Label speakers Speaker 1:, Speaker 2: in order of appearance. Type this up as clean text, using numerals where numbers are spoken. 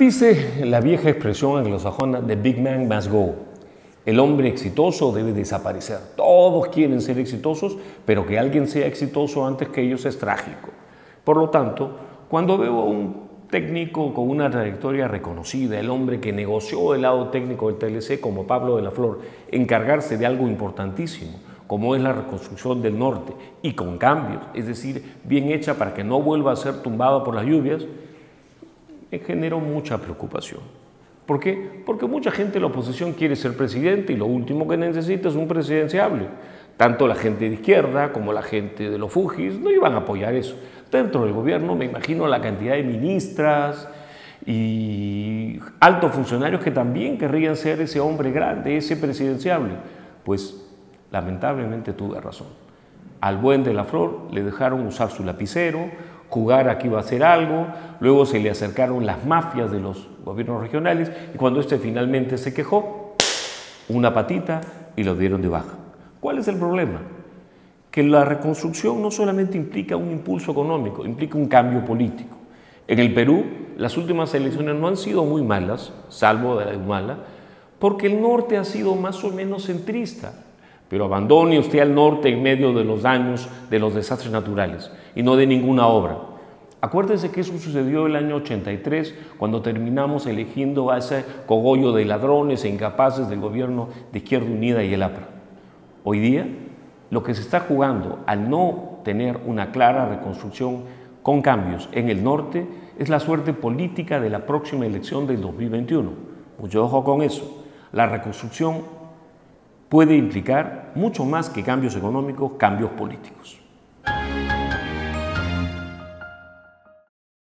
Speaker 1: Dice la vieja expresión anglosajona: "The big man must go". El hombre exitoso debe desaparecer. Todos quieren ser exitosos, pero que alguien sea exitoso antes que ellos es trágico. Por lo tanto, cuando veo a un técnico con una trayectoria reconocida, el hombre que negoció el lado técnico del TLC como Pablo de la Flor, encargarse de algo importantísimo, como es la reconstrucción del norte, y con cambios, es decir, bien hecha para que no vuelva a ser tumbado por las lluvias, me generó mucha preocupación. ¿Por qué? Porque mucha gente de la oposición quiere ser presidente y lo último que necesita es un presidenciable. Tanto la gente de izquierda como la gente de los Fujis no iban a apoyar eso. Dentro del gobierno me imagino la cantidad de ministras y altos funcionarios que también querrían ser ese hombre grande, ese presidenciable. Pues lamentablemente tuve razón. Al buen de la Flor le dejaron usar su lapicero, jugar a que iba a hacer algo, luego se le acercaron las mafias de los gobiernos regionales y cuando este finalmente se quejó, una patita y lo dieron de baja. ¿Cuál es el problema? Que la reconstrucción no solamente implica un impulso económico, implica un cambio político. En el Perú, las últimas elecciones no han sido muy malas, salvo de la de Humala, porque el norte ha sido más o menos centrista. Pero abandone usted al norte en medio de los daños, de los desastres naturales y no de ninguna obra. Acuérdense que eso sucedió el año 83 cuando terminamos eligiendo a ese cogollo de ladrones e incapaces del gobierno de Izquierda Unida y el APRA. Hoy día, lo que se está jugando al no tener una clara reconstrucción con cambios en el norte es la suerte política de la próxima elección del 2021. Mucho ojo con eso. La reconstrucción puede implicar mucho más que cambios económicos, cambios políticos.